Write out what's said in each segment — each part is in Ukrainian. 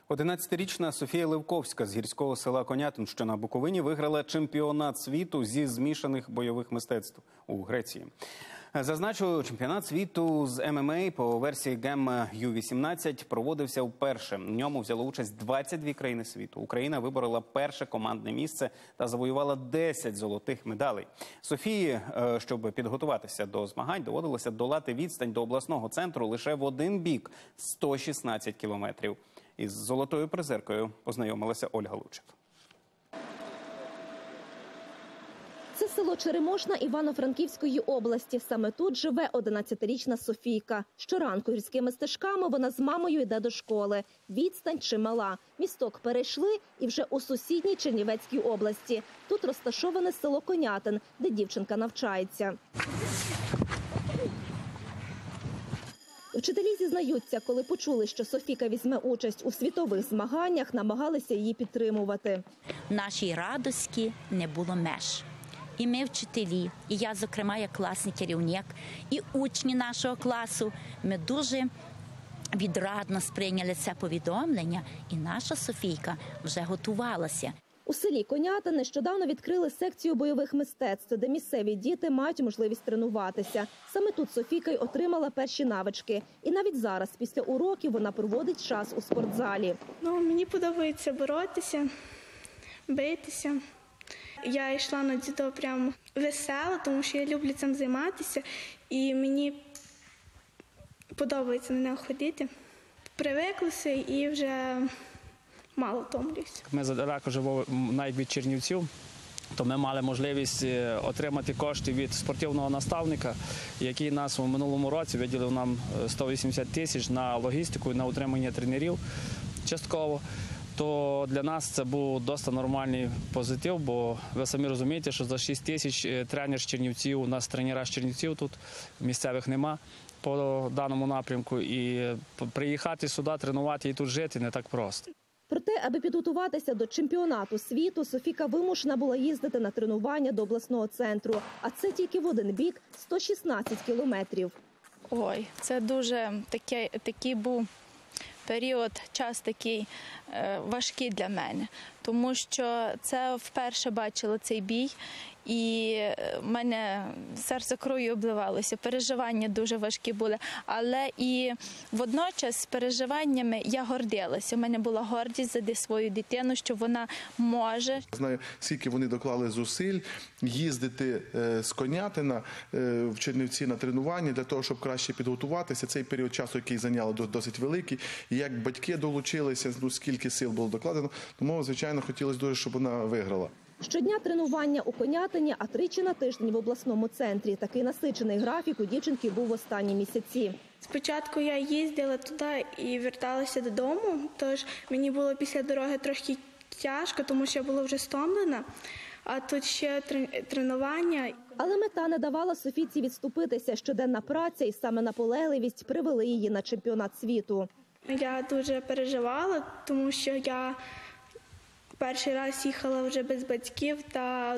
11-річна Софія Левковська з гірського села Конятин, що на Буковині, виграла чемпіонат світу зі змішаних бойових мистецтв у Греції. Зазначу, чемпіонат світу з ММА по версії ГЕМ Ю-18 проводився вперше. В ньому взяло участь 22 країни світу. Україна виборола перше командне місце та завоювала 10 золотих медалей. Софії, щоб підготуватися до змагань, доводилося долати відстань до обласного центру лише в один бік – 116 кілометрів. Із золотою призеркою познайомилася Ольга Лучик. Це село Черемошна Івано-Франківської області. Саме тут живе 11-річна Софійка. Щоранку гірськими стежками вона з мамою йде до школи. Відстань чимала. Місток перейшли і вже у сусідній Чернівецькій області. Тут розташоване село Конятин, де дівчинка навчається. Вчителі зізнаються, коли почули, що Софійка візьме участь у світових змаганнях, намагалися її підтримувати. В нашій радості не було меж. І ми вчителі, і я, зокрема, як класний керівник, і учні нашого класу, ми дуже відрадно сприйняли це повідомлення, і наша Софійка вже готувалася. У селі Конятин нещодавно відкрили секцію бойових мистецтв, де місцеві діти мають можливість тренуватися. Саме тут Софійка й отримала перші навички. І навіть зараз, після уроків, вона проводить час у спортзалі. Мені подобається боротися, битися. Я йшла на дзюдо прямо весело, тому що я люблю цим займатися. І мені подобається на нього ходити. Привиклася і вже мало втомлююся. Ми далеко живемо навіть від Чернівців, то ми мали можливість отримати кошти від спортивного наставника, який нас у минулому році виділив нам 180 тисяч на логістику і на утримання тренерів частково. То для нас це був досить нормальний позитив, бо ви самі розумієте, що за 6 тисяч тренер з Чернівців, у нас тренера з Чернівців тут, місцевих нема по даному напрямку. І приїхати сюди, тренувати і тут жити не так просто. Проте, аби підготуватися до чемпіонату світу, Софійка вимушена була їздити на тренування до обласного центру. А це тільки в один бік – 116 кілометрів. Ой, це дуже такий був період, час такий важкий для мене, тому що це вперше бачила цей бій, і в мене серце кров'ю обливалося, переживання дуже важкі були, але і водночас з переживаннями я гордилася. У мене була гордість за свою дитину, що вона може. Знаю, скільки вони доклали зусиль їздити з Конятина в Чернівці на тренування для того, щоб краще підготуватися. Цей період часу, який зайняло, досить великий. І як батьки долучилися, скільки сил було докладено, тому, звичайно, хотілося дуже, щоб вона виграла. Щодня тренування у Конятині, а тричі на тиждень в обласному центрі. Такий насичений графік у дівчинки був в останні місяці. Спочатку я їздила туди і верталася додому, тож мені було після дороги трохи тяжко, тому що я була вже стомлена, а тут ще тренування. Але мета не давала Софійці відступитися. Щоденна праця і саме наполегливість привели її на чемпіонат світу. Я дуже переживала, тому що я перший раз їхала вже без батьків та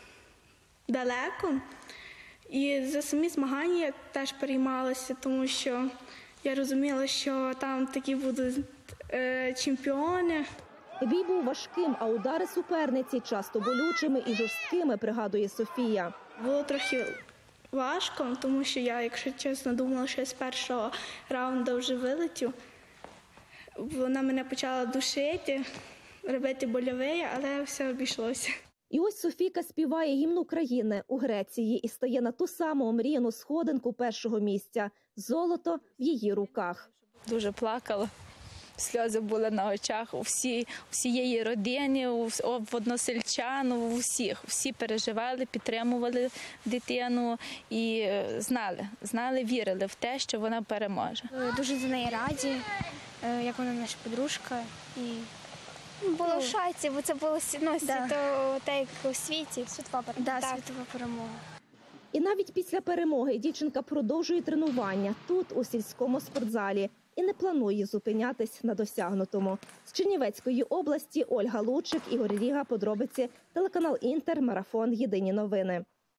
далеко. І за самі змагання я теж переймалася, тому що я розуміла, що там такі будуть чемпіони. Бій був важким, а удари суперниці часто болючими і жорсткими, пригадує Софія. Було трохи важко, тому що я, якщо чесно, думала, що я з першого раунду вже вилетю. Вона мене почала душити, робити больове, але все обійшлося. І ось Софійка співає гімн України у Греції і стає на ту саму омріяну сходинку першого місця. Золото в її руках. Дуже плакала, сльози були на очах у всієї родини, у односельчан, у всіх. Всі переживали, підтримували дитину і знали, вірили в те, що вона переможе. Дуже за неї раді, як вона наша подружка. Було в шайці, бо це було у світі. Світова перемога. І навіть після перемоги дівчинка продовжує тренування тут, у сільському спортзалі. І не планує зупинятись на досягнутому. З Чернівецької області Ольга Лучик, Ігор Ріга, подробиці, телеканал Інтер, марафон «Єдині новини».